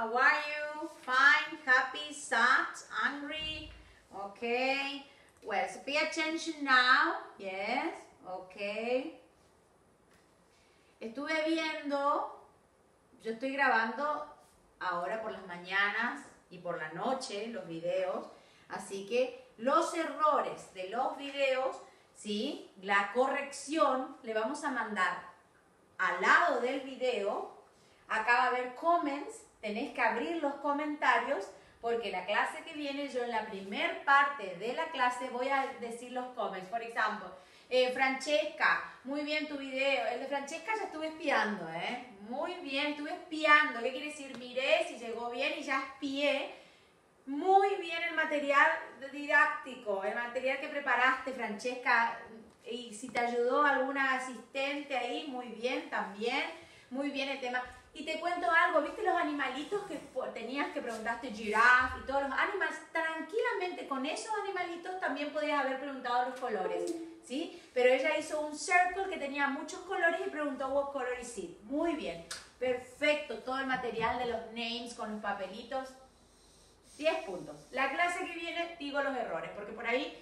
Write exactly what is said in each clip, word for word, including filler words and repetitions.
How are you? Fine, happy, sad, angry? Okay. Well, so pay attention now. Yes. Okay. Estuve viendo, yo estoy grabando ahora por las mañanas y por la noche los videos, así que los errores de los videos, ¿sí? La corrección le vamos a mandar al lado del video. Acá va a haber comments, tenés que abrir los comentarios porque la clase que viene, yo en la primer parte de la clase voy a decir los comments. Por ejemplo, eh, Francesca, muy bien tu video. El de Francesca ya estuve espiando, ¿eh? Muy bien, estuve espiando. ¿Qué quiere decir? Miré si llegó bien y ya espié. Muy bien el material didáctico, el material que preparaste, Francesca. Y si te ayudó alguna asistente ahí, muy bien también. Muy bien el tema. Y te cuento algo, ¿viste los animalitos que tenías que preguntaste, giraffe y todos los animales? Tranquilamente con esos animalitos también podías haber preguntado los colores, ¿sí? Pero ella hizo un circle que tenía muchos colores y preguntó what color is it. Muy bien, perfecto, todo el material de los names con los papelitos, diez puntos. La clase que viene digo los errores, porque por ahí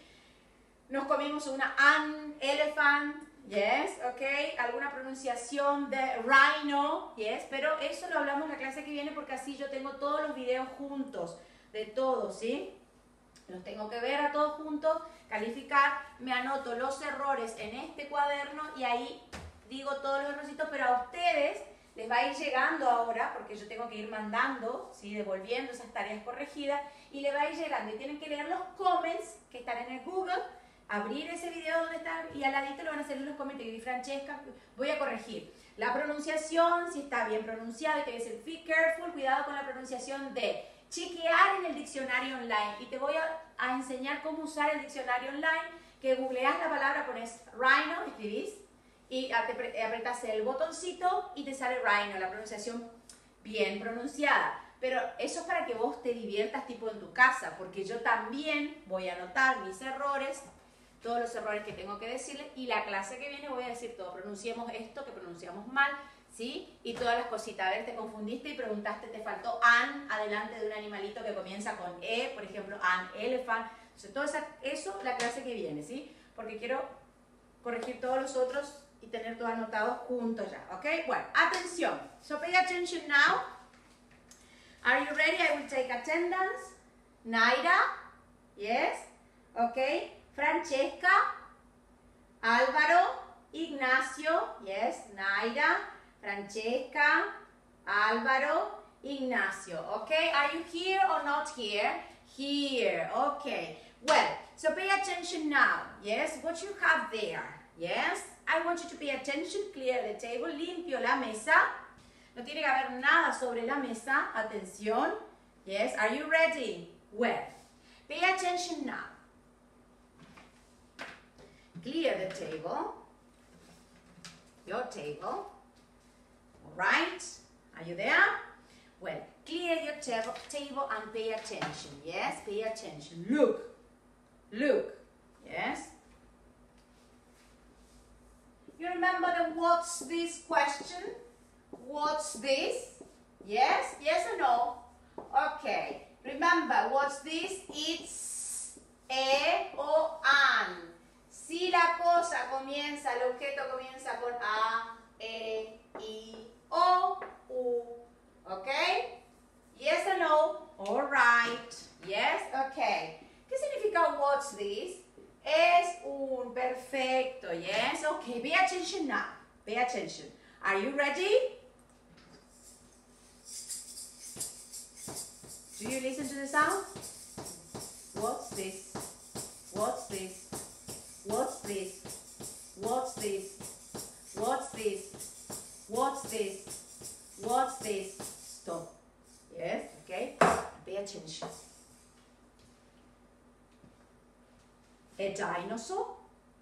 nos comimos una an, elephant, yes, ok, alguna pronunciación de rhino, yes, pero eso lo hablamos en la clase que viene porque así yo tengo todos los videos juntos, de todos, ¿sí? Los tengo que ver a todos juntos, calificar, me anoto los errores en este cuaderno y ahí digo todos los errorcitos, pero a ustedes les va a ir llegando ahora, porque yo tengo que ir mandando, ¿sí? Devolviendo esas tareas corregidas, y les va a ir llegando, y tienen que leer los comments que están en el Google, abrir ese video donde está y al ladito lo van a hacer en los comentarios. Y Francesca, voy a corregir la pronunciación, si está bien pronunciado, y te voy a decir, be careful, cuidado con la pronunciación de, chequear en el diccionario online, y te voy a, a enseñar cómo usar el diccionario online, que googleas la palabra, pones rhino, escribís, y apretas el botoncito y te sale rhino, la pronunciación bien pronunciada. Pero eso es para que vos te diviertas tipo en tu casa, porque yo también voy a anotar mis errores, todos los errores que tengo que decirles, y la clase que viene voy a decir todo, pronunciemos esto que pronunciamos mal, ¿sí? Y todas las cositas. A ver, te confundiste y preguntaste, te faltó an adelante de un animalito que comienza con e, por ejemplo, an elephant. Entonces, todo esa, eso la clase que viene, ¿sí? Porque quiero corregir todos los otros y tener todo anotado juntos ya, ¿ok? Bueno, atención. So pay attention now. Are you ready? I will take attendance. Naira, yes, okay. Francesca, Álvaro, Ignacio, yes, Naira, Francesca, Álvaro, Ignacio, okay. Are you here or not here? Here, okay. Well, so pay attention now, yes, what you have there, yes. I want you to pay attention, clear the table, limpio la mesa. No tiene que haber nada sobre la mesa. Atención. Yes, are you ready? Well, pay attention now. Clear the table. Your table. All right. Are you there? Well, clear your table, table and pay attention. Yes, pay attention. Look. Look. Yes. You remember the what's this question? What's this? Yes? Yes or no? Okay. Remember, what's this? It's e o an. Si la cosa comienza, el objeto comienza con a, e, i, o, u. Okay? Yes or no? All right. Yes? Okay. ¿Qué significa what's this? Es un perfecto, yes? Okay, pay attention now. Pay attention. Are you ready? Do you listen to the sound? What's this? What's this? What's this? What's this? What's this? What's this? What's this? Stop. Yes, okay? Pay attention. A dinosaur?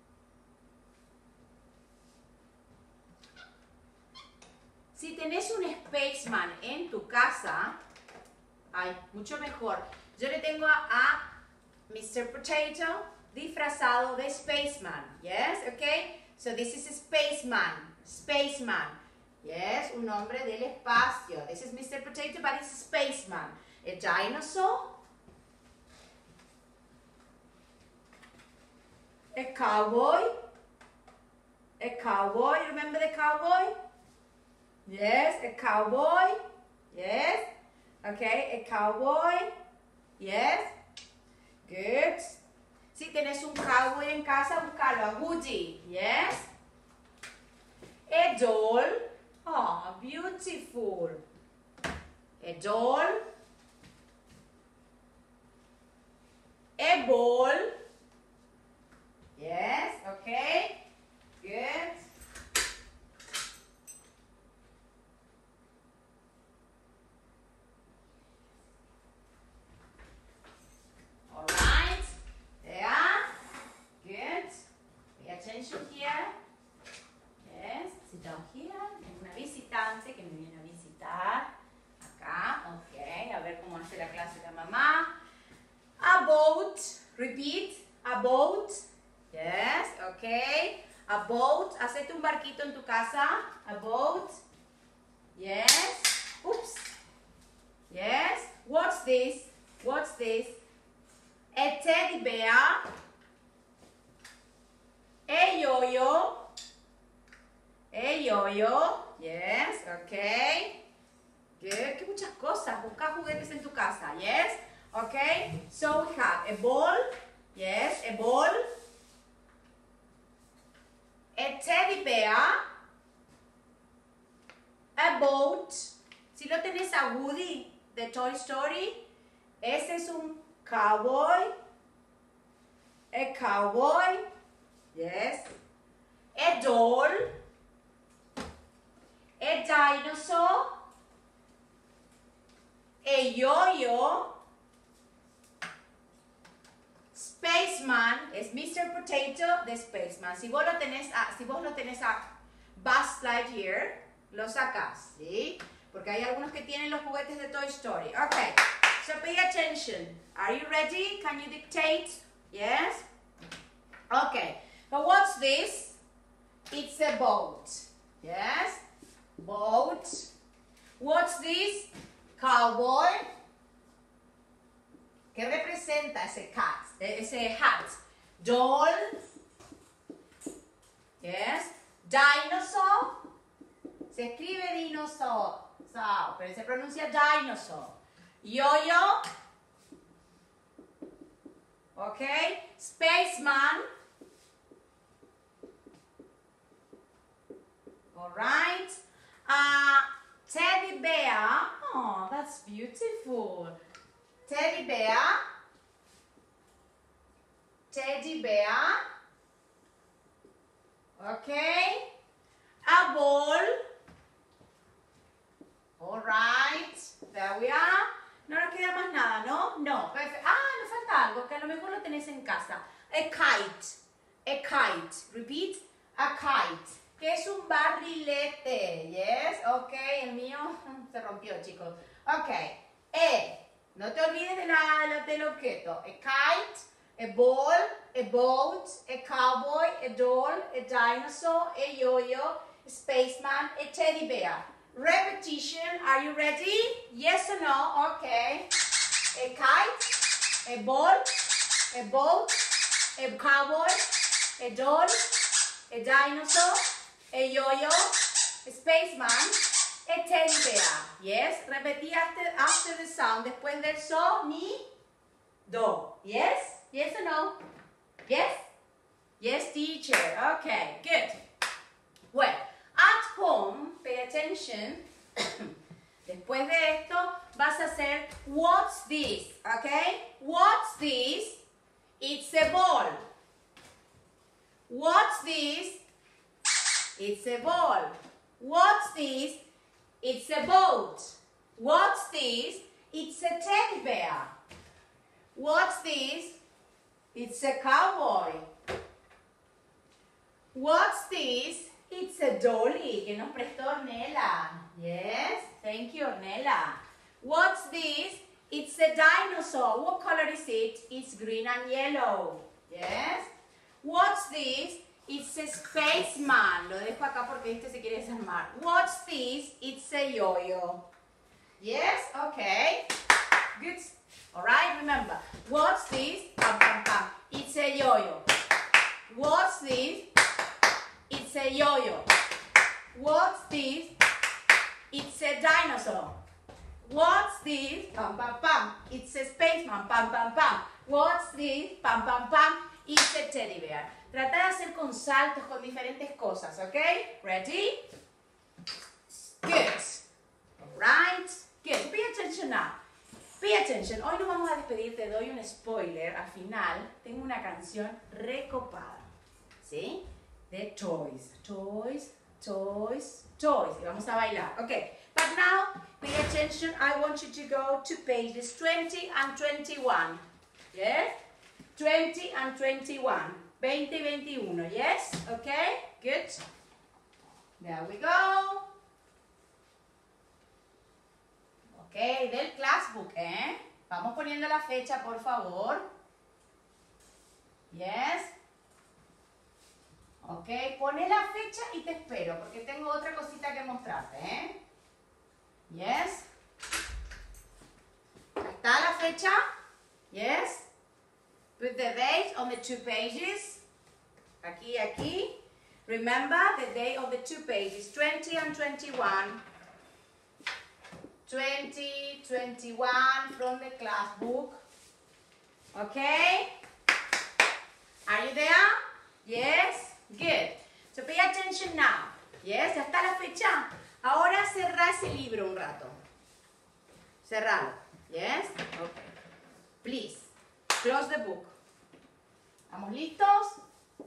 Si tenés un spaceman en tu casa, ay, mucho mejor. Yo le tengo a, a mister Potato disfrazado de spaceman. Yes, okay? So this is a spaceman. Spaceman. Yes, un hombre del espacio. This is mister Potato, but it's a spaceman. spaceman. A dinosaur. A cowboy. A cowboy. Remember the cowboy? Yes, a cowboy. Yes. Okay, a cowboy. Yes. Good. Si tienes un cowboy en casa, búscalo. A Woody. Yes. A doll. Oh, beautiful. A doll. A ball. Yes, okay. Good. All right. There. Good. Pay attention here. Yes. Sit down here. Tengo una visitante que me viene a visitar. Acá. Ok. A ver cómo hace la clase de mamá. A boat. Repeat. A boat. Yes. Okay. A boat. Hacete un barquito en tu casa. A boat. Yes. Oops. Yes. What's this? What's this? A teddy bear. A yo-yo. A yo-yo. Yes. Okay. Good. Que muchas cosas. Busca juguetes en tu casa. Yes. Okay. So we have a ball. Yes. A ball. A teddy bear. A boat. Si lo tenés a Woody de Toy Story, ese es un cowboy. A cowboy. Yes. A doll. A dinosaur. A yo-yo. Spaceman es mister Potato de Spaceman. Si vos lo tenés a, si vos lo tenés a Buzz Lightyear, lo sacas, ¿sí? Porque hay algunos que tienen los juguetes de Toy Story. Okay, so pay attention. Are you ready? Can you dictate? Yes? Okay, but what's this? It's a boat. Yes? Boat. What's this? Cowboy. ¿Qué representa ese cat? Ese hat. Doll. Yes. Dinosaur. Se escribe dinosaur, so, pero se pronuncia dinosaur. Yo-yo. Okay. Spaceman. All right. Uh, teddy bear. Oh, that's beautiful. Teddy bear. Teddy bear. Okay. A ball. All right. There we are. No nos queda más nada, ¿no? No. Perfecto. Ah, nos falta algo que a lo mejor lo tenés en casa. A kite. A kite. Repeat. A kite. Que es un barrilete. Yes. Ok. El mío se rompió, chicos. Ok. E. No te olvides de la, la, del objeto. A kite. A ball, a boat, a cowboy, a doll, a dinosaur, a yo-yo, a spaceman, a teddy bear. Repetition, are you ready? Yes or no? Okay. A kite, a ball, a boat, a cowboy, a doll, a dinosaur, a yo-yo, a spaceman, a teddy bear. Yes? Repetí after, after the sound. Después del so, mi, do. Yes? Yes or no? Yes? Yes, teacher. Okay, good. Well, at home, pay attention. Después de esto, vas a hacer what's this, okay? What's this? It's a ball. What's this? It's a ball. What's this? It's a boat. What's this? It's a teddy bear. What's this? It's a cowboy. What's this? It's a dolly que nos prestó Ornella. Yes, thank you, Ornella. What's this? It's a dinosaur. What color is it? It's green and yellow. Yes. What's this? It's a spaceman. Lo dejo acá porque este se quiere desarmar. What's this? It's a yo-yo. Yes, okay. Good. All right, remember. What's this? Pam, pam, pam. It's a yo-yo. What's this? It's a yo-yo. What's this? It's a dinosaur. What's this? Pam, pam, pam. It's a spaceman. Pam, pam, pam. What's this? Pam, pam, pam. It's a teddy bear. Trata de hacer con saltos, con diferentes cosas, ¿ok? Ready? Good. All right. Good. Pay attention now. Pay attention. Hoy nos vamos a despedir. Te doy un spoiler. Al final tengo una canción recopada. ¿Sí? De Toys. Toys, toys, toys. Y vamos a bailar. Ok. But now, pay attention. I want you to go to pages twenty and twenty-one. Yes? twenty and twenty-one. veinte y veintiuno. Yes? Okay? Good. There we go. Ok, del classbook, ¿eh? Vamos poniendo la fecha, por favor. Yes. Ok, pone la fecha y te espero, porque tengo otra cosita que mostrarte, ¿eh? Yes. ¿Está la fecha? Yes. Put the date on the two pages. Aquí, aquí. Remember the date of the two pages, twenty and twenty-one. twenty, twenty-one from the class book. Okay? Are you there? Yes? Good. So pay attention now. Yes? ¿Ya está la fecha? Ahora cerrá ese libro un rato. Cerralo. Yes? Okay. Please. Close the book. ¿Estamos listos?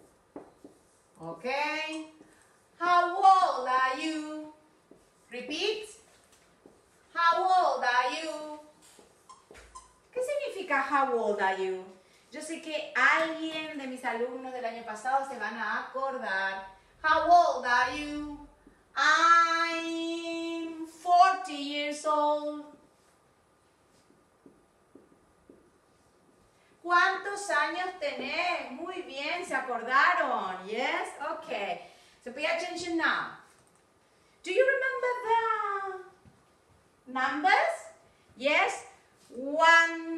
Okay. How old are you? Repeat. How old are you? ¿Qué significa how old are you? Yo sé que alguien de mis alumnos del año pasado se van a acordar. How old are you? I'm forty years old. ¿Cuántos años tenés? Muy bien, ¿se acordaron? Yes? Okay. So pay attention now. Do you remember the numbers? Yes? One,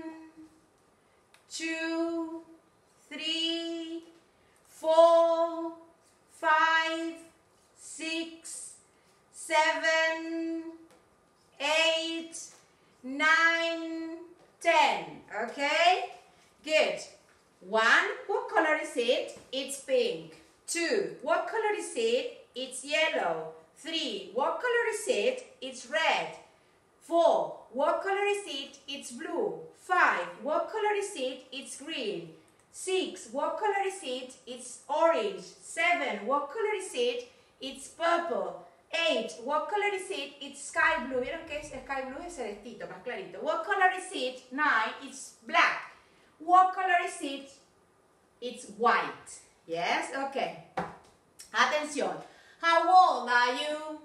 two, three, four, five, six, seven, eight, nine, ten. Okay? Good. One, what color is it? It's pink. Two, what color is it? It's yellow. Three, what color is it? It's red. Four, what color is it? It's blue. Five, what color is it? It's green. Six, what color is it? It's orange. Seven, what color is it? It's purple. Eight, what color is it? It's sky blue. ¿Vieron que es sky blue? Es celestito, más clarito. What color is it? Nine, it's black. What color is it? It's white. Yes? Okay. Atención. How old are you?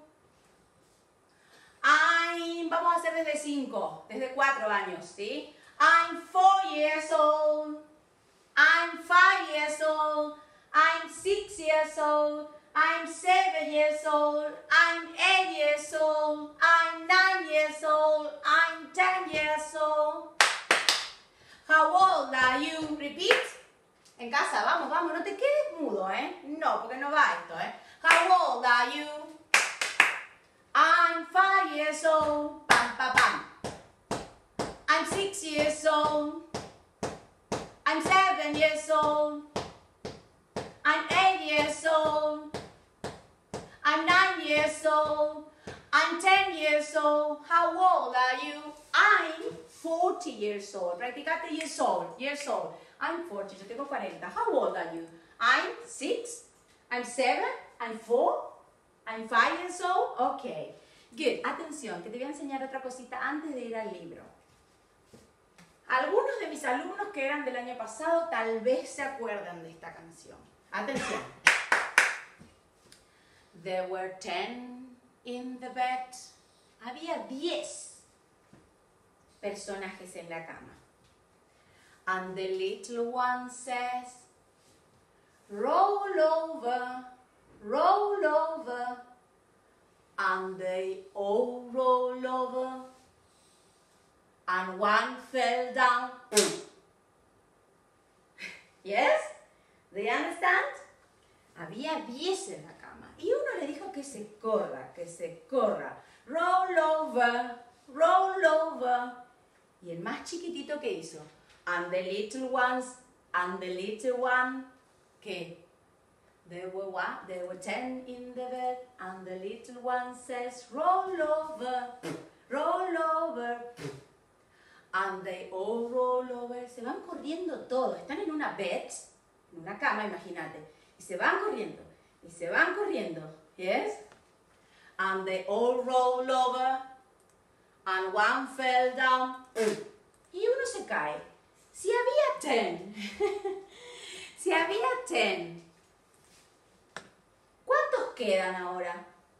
I'm, vamos a hacer desde cinco, desde cuatro años, ¿sí? I'm four years old. I'm five years old. I'm six years old. I'm seven years old. I'm eight years old. I'm nine years old. I'm ten years old. How old are you? Repeat. En casa, vamos, vamos, no te quedes mudo, ¿eh? No, porque no va esto, ¿eh? How old are you? I'm five years old. Pam, pam, pam. I'm six years old. I'm seven years old. I'm eight years old. I'm nine years old. I'm ten years old. How old are you? I'm forty years old. Practicate years old. Years old. I'm forty. Yo tengo cuarenta. How old are you? I'm six. I'm seven. I'm four. I'm five years old. Okay. Good. Atención, que te voy a enseñar otra cosita antes de ir al libro. Algunos de mis alumnos que eran del año pasado tal vez se acuerdan de esta canción. Atención. There were ten in the bed. Había diez personajes en la cama. And the little one says, roll over, roll over. And they all roll over. and one fell down. Yes? Do you understand? Había diez en la cama y uno le dijo que se corra, que se corra. Roll over, roll over. Y el más chiquitito, ¿qué hizo? And the little ones, and the little one, ¿qué? There were what? There were ten in the bed, and the little one says, roll over, roll over. And they all roll over. Se van corriendo todos. Están en una bed, en una cama, imagínate. Y se van corriendo, y se van corriendo. Yes? And they all roll over, and one fell down. Y uno se cae. Si había ten, si había ten, ¿cuántos quedan ahora?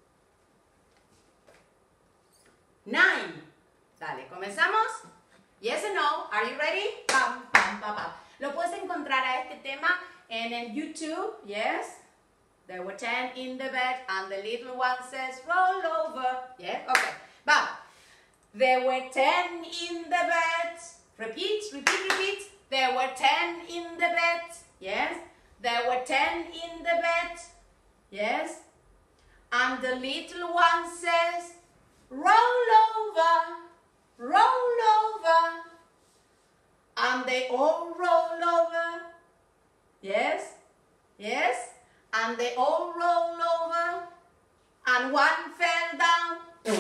Nine. Dale, ¿comenzamos? Yes or no? Are you ready? Pam, pam, pam, pam. Lo puedes encontrar a este tema en el YouTube. Yes? There were ten in the bed and the little one says, roll over. Yeah? Okay. Vamos. There were ten in the bed. Repeat, repeat, repeat. There were ten in the bed. Yes? There were ten in the bed. Yes? And the little one says, roll over, roll over. And they all roll over. Yes? Yes? And they all roll over. And one fell down.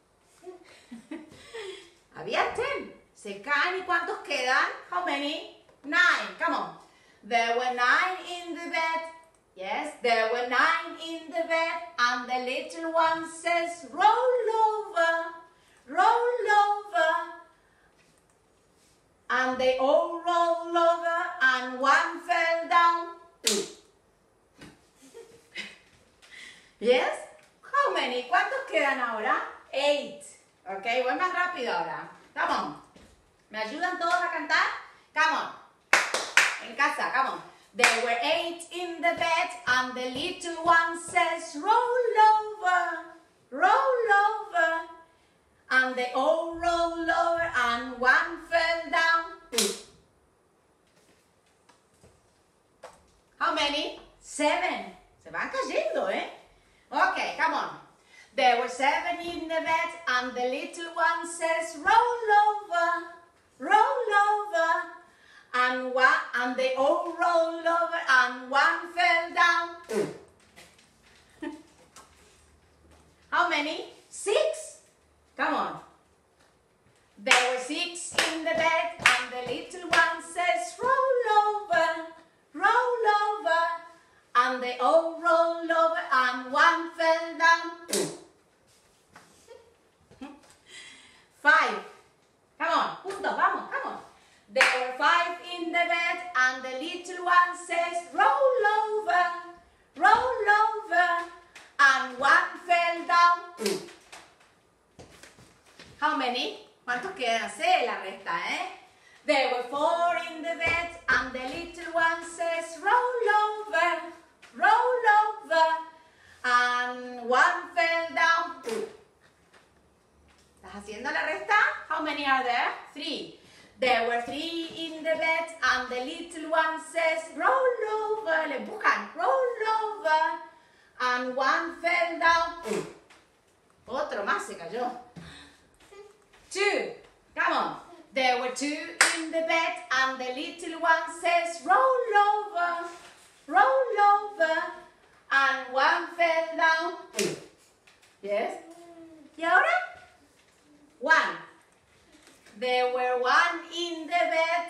Había ten. Se caen, ¿y cuántos quedan? How many? Nine. Come on. There were nine in the bed. Yes, there were nine in the bed. And the little one says, roll over, roll over. And they all roll over. And one fell down. Yes? How many? ¿Cuántos quedan ahora? Eight. Ok, voy más rápido ahora. Come on. ¿Me ayudan todos a cantar? Come on. En casa, come on. There were eight in the bed and the little one says, roll over, roll over. And they all roll over and one fell down. How many? Seven. Se van cayendo, ¿eh? Okay, come on. There were seven in the bed and the little one says, roll over, roll over. And one, and they all roll over and one fell down. How many? Six. Come on. There were six in the bed and the little one says, roll over, roll over. And they all roll over and one fell down. Five. Come on. Juntos, vamos, come on. There were five in the bed and the little one says, roll over, roll over. And one fell down. How many? ¿Cuántos quedan? Sé la resta, ¿eh? There were four in the bed and the little one says, roll over, roll over. And one fell down. ¿Estás haciendo la resta? How many are there? Three. There were three in the bed and the little one says, roll over. Le empujan. Roll over. And one fell down. Otro más se cayó. Two. Come on. There were two in the bed and the little one says, roll over, roll over. And one fell down. Yes. ¿Y ahora? One. There were one in the bed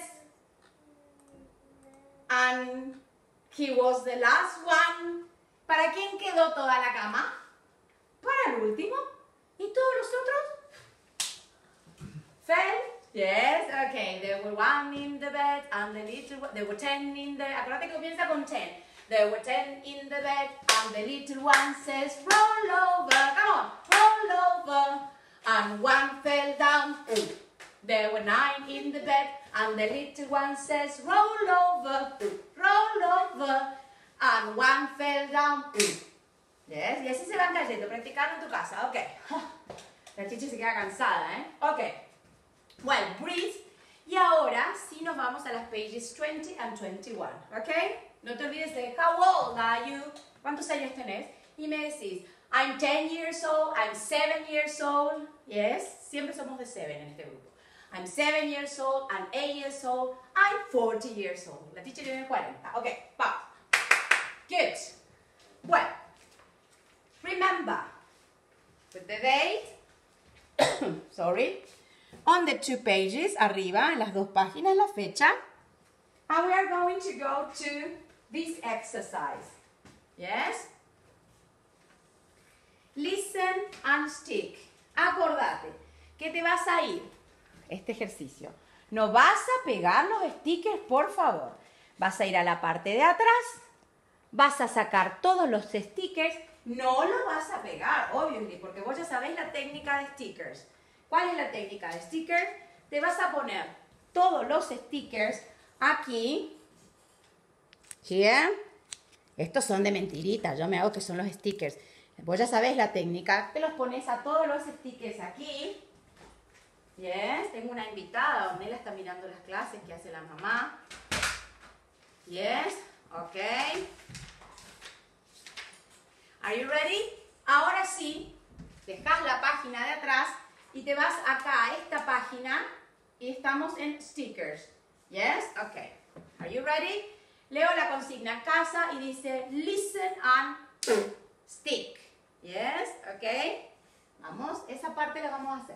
and he was the last one. ¿Para quién quedó toda la cama? Para el último. ¿Y todos los otros? Fell? Yes, okay. There were one in the bed and the little one, there were ten in the, acuérdate que comienza con ten. There were ten in the bed and the little one says, roll over. Come on, roll over. And one fell down. There were nine in the bed and the little one says, roll over, roll over. And one fell down. Yes, y así se van cayendo, practicando en tu casa. Ok. La chicha se queda cansada, ¿eh? Ok. Well, breathe. Y ahora sí nos vamos a las pages twenty and twenty-one, ¿ok? No te olvides de how old are you? ¿Cuántos años tenés? Y me decís, I'm ten years old, I'm seven years old. Yes, siempre somos de seven en este grupo. I'm seven years old, I'm eight years old, I'm forty years old. La teacher tiene cuarenta. Ok, vamos. Good. Well, remember, put the date, sorry, on the two pages, arriba, en las dos páginas, la fecha. And we are going to go to this exercise. Yes? Listen and stick. Acordate que te vas a ir, este ejercicio. No vas a pegar los stickers, por favor. Vas a ir a la parte de atrás, vas a sacar todos los stickers, no los vas a pegar, obviamente, porque vos ya sabés la técnica de stickers. ¿Cuál es la técnica de stickers? Te vas a poner todos los stickers aquí. ¿Sí? Estos son de mentirita, yo me hago que son los stickers. Vos ya sabés la técnica, te los pones a todos los stickers aquí. Yes, tengo una invitada, Ornella está mirando las clases que hace la mamá. Yes, ok. Are you ready? Ahora sí, dejas la página de atrás y te vas acá a esta página y estamos en stickers. Yes, ok. Are you ready? Leo la consigna a casa y dice listen and stick. Yes, ok. Vamos, esa parte la vamos a hacer.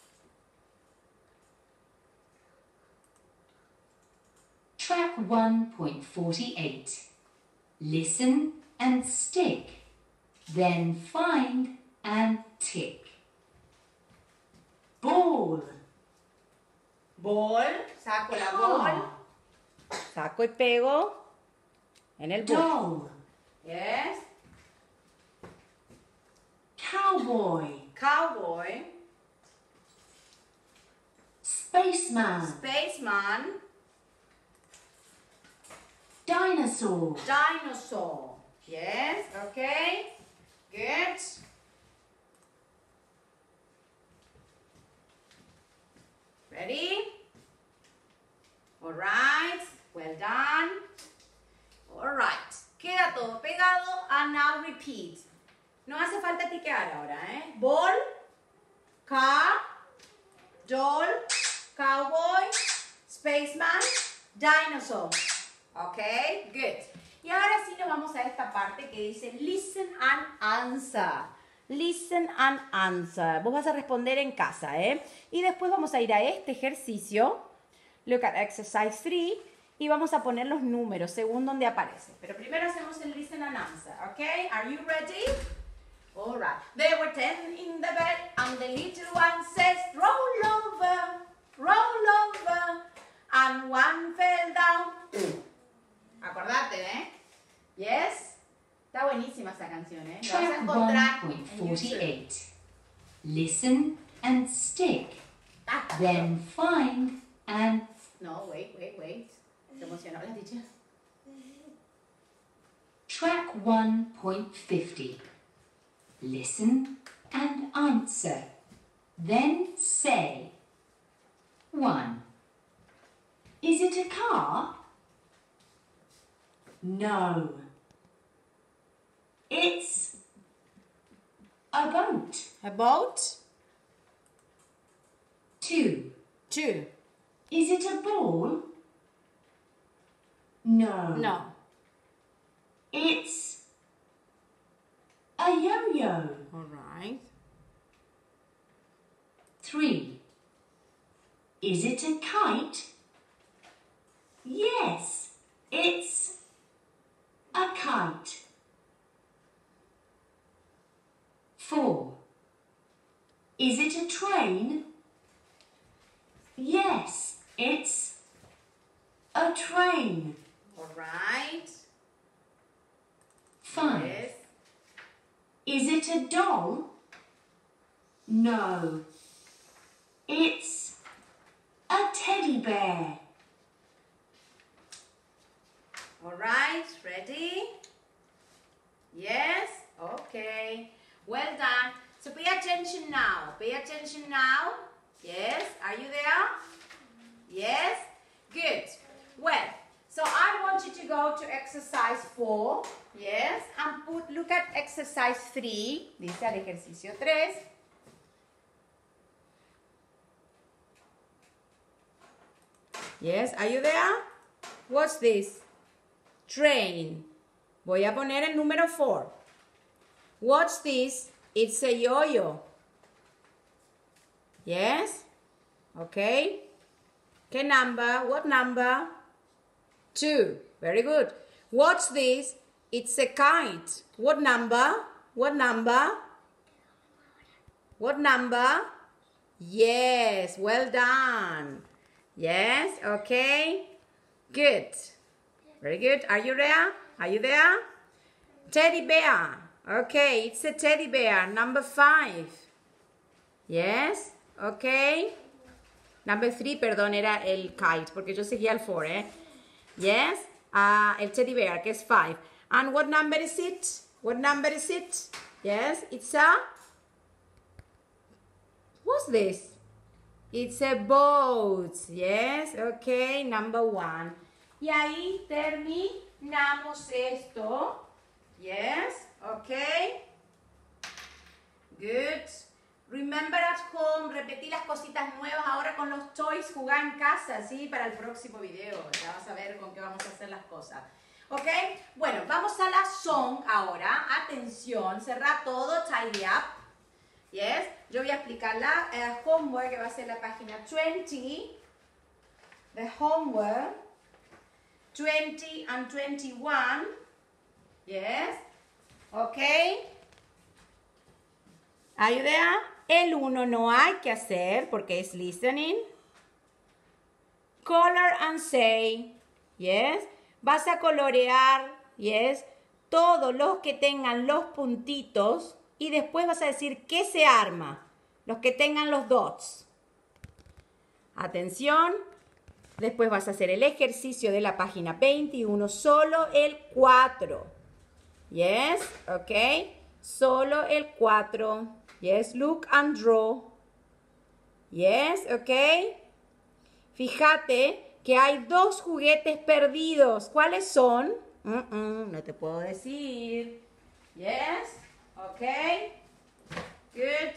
Track one point forty-eight. Listen and stick. Then find and tick. Ball. Ball, saco la Car. ball. Saco y pego en el book. Doll. Yes. Cowboy. Cowboy. Spaceman. Spaceman. Dinosaur. Dinosaur. Yes, okay. Good. Ready? All right. Well done. All right. Queda todo pegado. And now repeat. No hace falta tiquear ahora, ¿eh? Ball, car, doll, cowboy, spaceman, dinosaur. Ok, good. Y ahora sí nos vamos a esta parte que dice listen and answer. Listen and answer. Vos vas a responder en casa, ¿eh? Y después vamos a ir a este ejercicio. Look at exercise three. Y vamos a poner los números según donde aparece. Pero primero hacemos el listen and answer, ¿ok? Are you ready? All right. There were ten in the bed and the little one says, roll over, roll over, and one fell down. Acordate, ¿eh? Yes. Está buenísima esa canción, ¿eh? La vas a Track encontrar one point en YouTube. forty-eight. Listen and stick. Ah, Then find and... No, wait, wait, wait. Se emocionó la teacher. Track one point fifty. Listen and answer. Then say. one. Is it a car? No. It's a boat. A boat. two. Two. Is it a ball? No. No. It's a yo-yo. All right. three. Is it a kite? Yes, it's a kite. four. Is it a train? Yes, it's a train. All right. five. Yes. Is it a doll? No. It's a teddy bear. All right. Ready? Yes. Okay. Well done. So pay attention now. Pay attention now. Yes. Are you there? four, yes, and put, look at exercise three, dice al ejercicio tres. Yes, are you there? What's this? Train. Voy a poner el número four. What's this? It's a yo-yo. Yes? Okay. ¿Qué number? What number? Two. Very good. What's this? It's a kite. What number? What number? What number? Yes. Well done. Yes. Okay. Good. Very good. Are you there? Are you there? Teddy bear. Okay. It's a teddy bear. Number five. Yes. Okay. Number three, perdón, era el kite, porque yo seguía el four, ¿eh? Yes. Uh, el teddy bear, que es five. And what number is it? What number is it? Yes. It's a... What's this? It's a boat. Yes. Okay. Number one. Y ahí terminamos esto. Yes. Okay. Good. Remember at home. Repetí las cositas nuevas ahora con los toys. Jugar en casa, ¿sí? Para el próximo video. Ya vas a ver con qué vamos a hacer las cosas. ¿Ok? Bueno, vamos a la song ahora. Atención. Cerra todo. Tidy up. Yes. Yo voy a explicar la uh, homework, que va a ser la página twenty. The homework. twenty and twenty-one. Yes. Ok. Are you there? El uno no hay que hacer porque es listening. Color and say. Yes. Vas a colorear. Yes. Todos los que tengan los puntitos. Y después vas a decir qué se arma. Los que tengan los dots. Atención. Después vas a hacer el ejercicio de la página veintiuno. Solo el cuatro. Yes. Ok. Solo el cuatro. Yes. Look and draw. Yes. Ok. Fíjate que hay dos juguetes perdidos. ¿Cuáles son? Mm-mm, no te puedo decir. Yes. Ok. Good.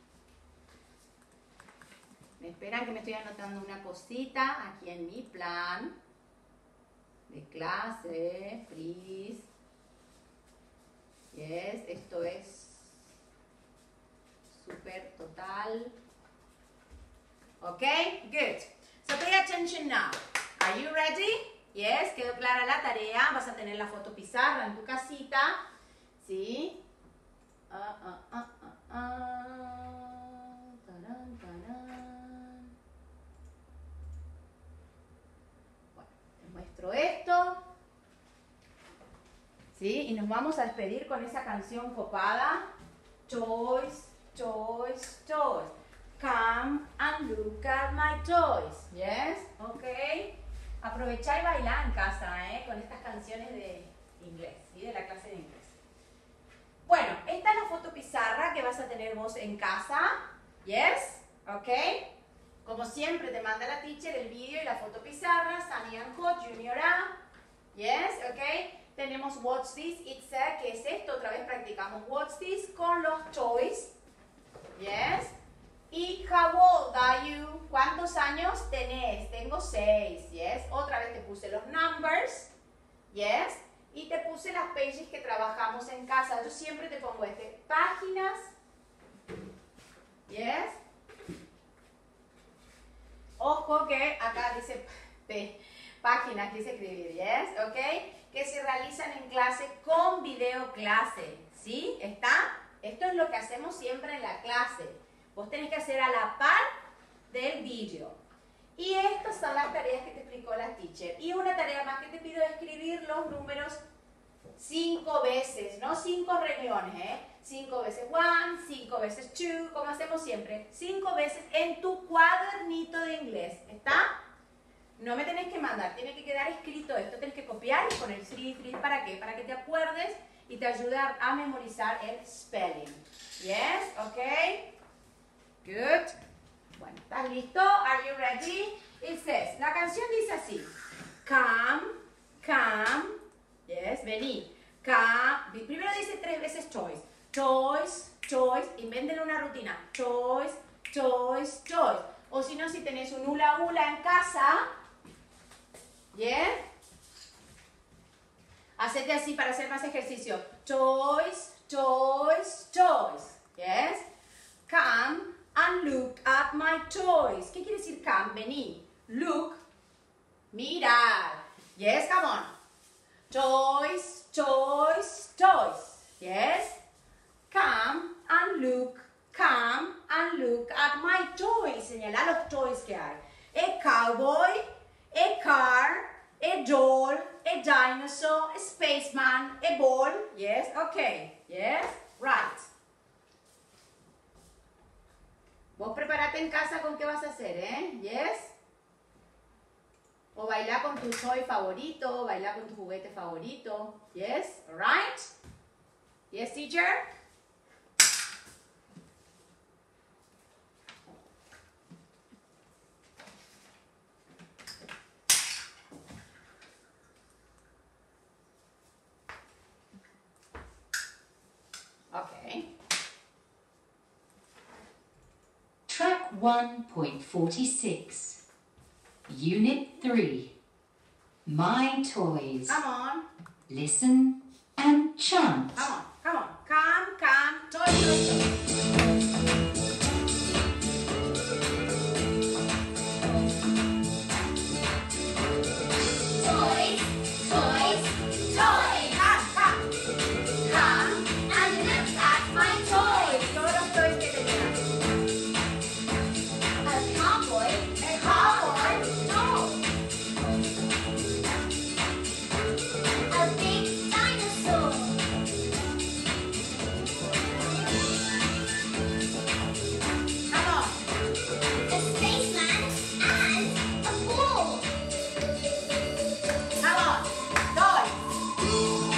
Me esperan que me estoy anotando una cosita aquí en mi plan de clase. Please. Yes. Esto es súper total. Ok. Good. So pay attention now. Are you ready? Yes. ¿Quedó clara la tarea? Vas a tener la foto pizarra en tu casita. ¿Sí? Uh, uh, uh, uh, uh. Tarán, tarán. Bueno, te muestro esto. ¿Sí? Y nos vamos a despedir con esa canción copada. Toys, toys, toys. Come and look at my toys. Yes? Ok. Aprovechá y bailá en casa, ¿eh? Con estas canciones de inglés, ¿sí? De la clase de inglés. Bueno, esta es la foto pizarra que vas a tener vos en casa. Yes, ok. Como siempre te manda la teacher el vídeo y la foto pizarra. Sunny and Hot, Junior A. Yes, ok. Tenemos What's This, It's a, ¿qué es esto? Otra vez practicamos What's This con los toys. Yes. Y How old are you? ¿Cuántos años tenés? Tengo seis. Yes. Otra vez te puse los numbers. Yes. Y te puse las pages que trabajamos en casa. Yo siempre te pongo este. Páginas. Yes. Ojo que acá dice p, páginas, quise escribir. Yes. Ok. Que se realizan en clase con video clase. ¿Sí? ¿Está? Esto es lo que hacemos siempre en la clase. Vos tenés que hacer a la par del vídeo. Y estas son las tareas que te explicó la teacher. Y una tarea más que te pido es escribir los números cinco veces, no cinco renglones, ¿eh? Cinco veces one, cinco veces two, como hacemos siempre. Cinco veces en tu cuadernito de inglés. ¿Está? No me tenés que mandar, tiene que quedar escrito esto. Tenés que copiar y poner three, three. ¿Para qué? Para que te acuerdes y te ayude a memorizar el spelling. Yes, ok. Good. Bueno, ¿estás listo? Are you ready? It says, la canción dice así. Come, come, Yes, vení. Come. Primero dice tres veces choice. Choice, choice. Inventen una rutina. Choice, choice, choice. O si no, si tenés un hula hula en casa. Yeah. Hacete así para hacer más ejercicio. Choice, choice, choice. Yes. Come and look at my toys. ¿Qué quiere decir come? Vení. Look. Mirar. Yes, come on. Toys, toys, toys. Yes. Come and look. Come and look at my toys. Señala los toys que hay. A cowboy, a car, a doll, a dinosaur, a spaceman, a ball. Yes, okay. Yes, right. Vos preparate en casa con qué vas a hacer, ¿eh? Yes. O bailar con tu toy favorito, bailar con tu juguete favorito. Yes, right? Yes, teacher? Okay. Track one point forty-six. Unit three. My toys. Come on. Listen and chant. Come on. Come on. Come, come. Toy, toy, toy. Toys, toys, toys. Come, come. Come and look at my toys. Todos los toys que tengas. A cowboy, a cowboy, doll. A big dinosaur. Come on. A spaceman and a ball. Come on. Toy.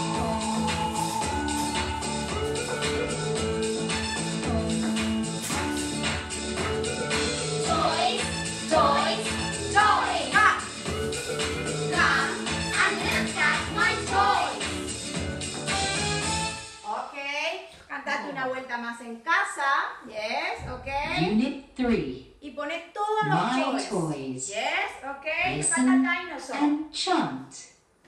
Toys, toys, toys. Come. Come and look at my toys. Ok. Cantate una vuelta más en casa. Yes, ok. Unit three. Y pone todos los My toys. toys. Yes, ok. Te falta Listen el dinosaur. and chant.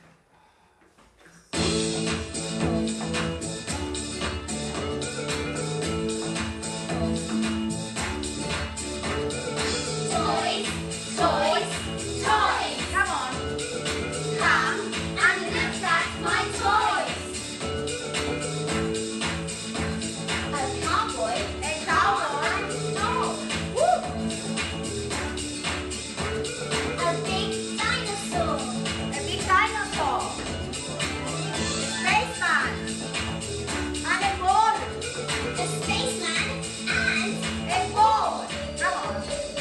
Toys, toys, toys. Come on. Come and look at my toys. A cowboy, a cowboy, doll. Woo. A big dinosaur. A big dinosaur. Spaceman. And a ball. A spaceman and A ball. Come on.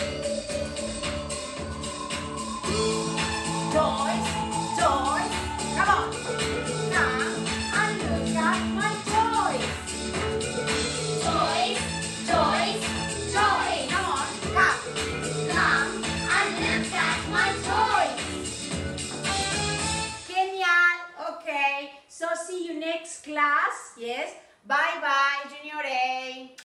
Toys, toys. Come on. Come and look at my toys. toys, toys, toys. Come on. Come. Come and look at my toys. Genial. Okay. So see you next class. Yes. Bye bye.